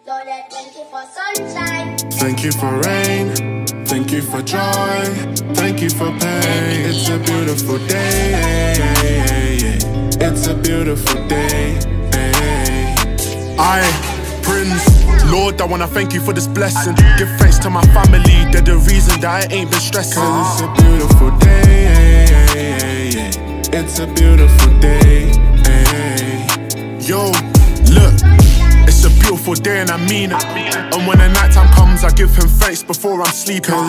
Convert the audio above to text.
Lord, I thank you for sunshine. Thank you for rain. Thank you for joy. Thank you for pain. It's a beautiful day. It's a beautiful day. Prince, Lord, I wanna thank you for this blessing. Give thanks to my family, they're the reason that I ain't been stressing. It's a beautiful day. It's a beautiful day. Yo, look, it's a beautiful day and I mean it. And when the night time comes, I give him thanks before I'm sleeping.